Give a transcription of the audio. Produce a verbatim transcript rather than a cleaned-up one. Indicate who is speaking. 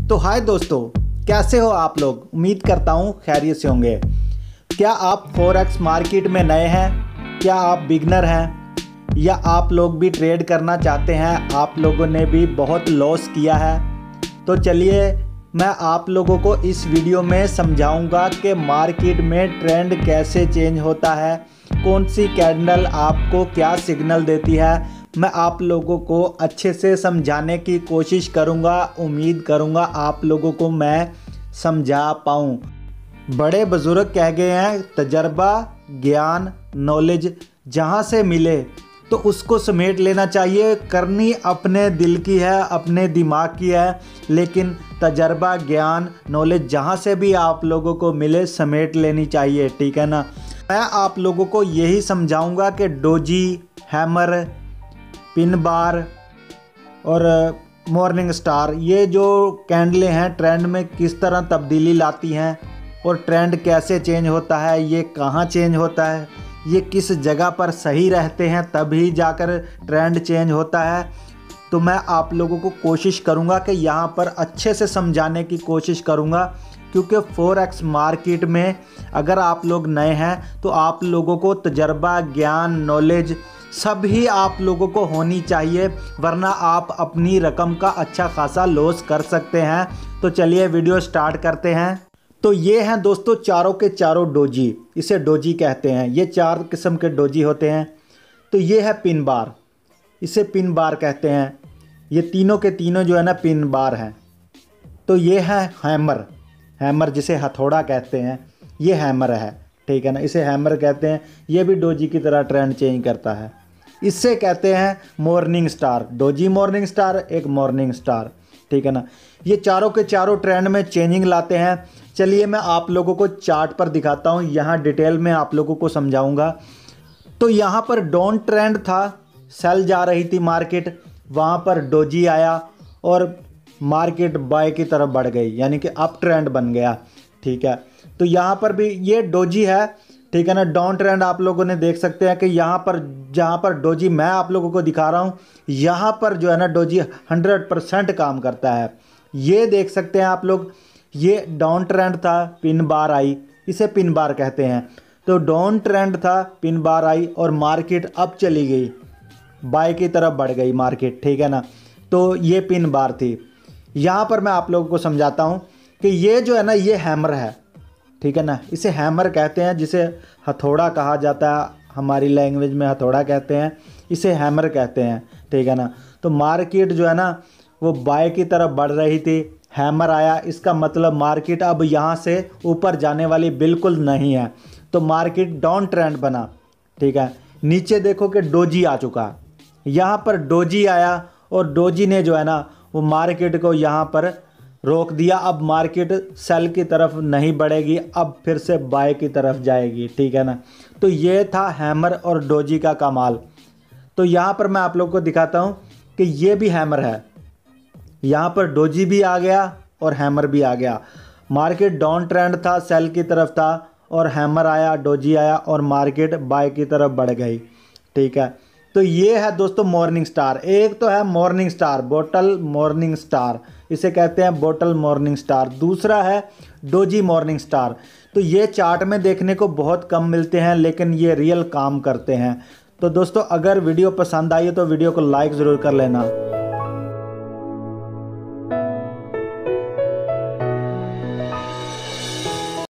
Speaker 1: तो हाय दोस्तों, कैसे हो आप लोग। उम्मीद करता हूँ खैरियत से होंगे। क्या आप फॉरेक्स मार्केट में नए हैं? क्या आप बिगनर हैं या आप लोग भी ट्रेड करना चाहते हैं? आप लोगों ने भी बहुत लॉस किया है। तो चलिए मैं आप लोगों को इस वीडियो में समझाऊंगा कि मार्केट में ट्रेंड कैसे चेंज होता है, कौन सी कैंडल आपको क्या सिग्नल देती है। मैं आप लोगों को अच्छे से समझाने की कोशिश करूंगा। उम्मीद करूंगा आप लोगों को मैं समझा पाऊं। बड़े बुजुर्ग कह गए हैं, तजर्बा, ज्ञान, नॉलेज जहां से मिले तो उसको समेट लेना चाहिए। करनी अपने दिल की है, अपने दिमाग की है, लेकिन तजर्बा, ज्ञान, नॉलेज जहाँ से भी आप लोगों को मिले समेट लेनी चाहिए, ठीक है ना। मैं आप लोगों को यही समझाऊंगा कि डोजी, हैमर, पिन बार और मॉर्निंग स्टार ये जो कैंडलें हैं ट्रेंड में किस तरह तब्दीली लाती हैं और ट्रेंड कैसे चेंज होता है, ये कहाँ चेंज होता है, ये किस जगह पर सही रहते हैं तभी जाकर ट्रेंड चेंज होता है। तो मैं आप लोगों को कोशिश करूंगा कि यहाँ पर अच्छे से समझाने की कोशिश करूंगा, क्योंकि फॉरेक्स मार्केट में अगर आप लोग नए हैं तो आप लोगों को तजर्बा, ज्ञान, नॉलेज सभी आप लोगों को होनी चाहिए, वरना आप अपनी रकम का अच्छा खासा लॉस कर सकते हैं। तो चलिए वीडियो स्टार्ट करते हैं। तो ये हैं दोस्तों चारों के चारों डोजी, इसे डोजी कहते हैं। ये चार किस्म के डोजी होते हैं। तो ये है पिन बार, इसे पिन बार कहते हैं। ये तीनों के तीनों जो है ना पिन बार हैं। तो ये है हैमर, हैमर जिसे हथौड़ा कहते हैं, ये हैमर है, ठीक है ना, इसे हैमर कहते हैं। ये भी डोजी की तरह ट्रेंड चेंज करता है। इससे कहते हैं morning star, doji morning star, एक मॉर्निंग स्टार, ठीक है ना। ये चारों के चारों ट्रेंड में चेंजिंग लाते हैं। चलिए मैं आप लोगों को चार्ट पर दिखाता हूँ, यहाँ डिटेल में आप लोगों को समझाऊंगा। तो यहाँ पर डाउन ट्रेंड था, सेल जा रही थी मार्केट, वहाँ पर डोजी आया और मार्केट बाय की तरफ बढ़ गई, यानी कि अप ट्रेंड बन गया, ठीक है। तो यहाँ पर भी ये डोजी है, ठीक है ना। डाउन ट्रेंड आप लोगों ने देख सकते हैं कि यहाँ पर जहाँ पर डोजी मैं आप लोगों को दिखा रहा हूँ, यहाँ पर जो है ना डोजी हंड्रेड परसेंट काम करता है। ये देख सकते हैं आप लोग, ये डाउन ट्रेंड था, पिन बार आई, इसे पिन बार कहते हैं। तो डाउन ट्रेंड था, पिन बार आई और मार्केट अब चली गई, बाय की तरफ बढ़ गई मार्केट, ठीक है ना। तो ये पिन बार थी। यहाँ पर मैं आप लोगों को समझाता हूँ कि ये जो है ना ये हैमर है, ठीक है ना। इसे हैमर कहते हैं, जिसे हथौड़ा कहा जाता है, हमारी लैंग्वेज में हथौड़ा कहते हैं, इसे हैमर कहते हैं, ठीक है ना। तो मार्केट जो है ना वो बाय की तरफ बढ़ रही थी, हैमर आया, इसका मतलब मार्केट अब यहाँ से ऊपर जाने वाली बिल्कुल नहीं है। तो मार्केट डाउन ट्रेंड बना, ठीक है। नीचे देखो कि डोजी आ चुका, यहाँ पर डोजी आया और डोजी ने जो है ना वो मार्केट को यहाँ पर रोक दिया। अब मार्केट सेल की तरफ नहीं बढ़ेगी, अब फिर से बाय की तरफ जाएगी, ठीक है ना। तो ये था हैमर और डोजी का कमाल। तो यहाँ पर मैं आप लोगों को दिखाता हूँ कि ये भी हैमर है, यहाँ पर डोजी भी आ गया और हैमर भी आ गया। मार्केट डाउन ट्रेंड था, सेल की तरफ था और हैमर आया, डोजी आया और मार्केट बाय की तरफ बढ़ गई, ठीक है। तो ये है दोस्तों मॉर्निंग स्टार। एक तो है morning star, bottle morning star, इसे कहते हैं बोटल मॉर्निंग स्टार। दूसरा है डोजी मॉर्निंग स्टार। तो ये चार्ट में देखने को बहुत कम मिलते हैं, लेकिन ये रियल काम करते हैं। तो दोस्तों अगर वीडियो पसंद आई तो वीडियो को लाइक ज़रूर कर लेना।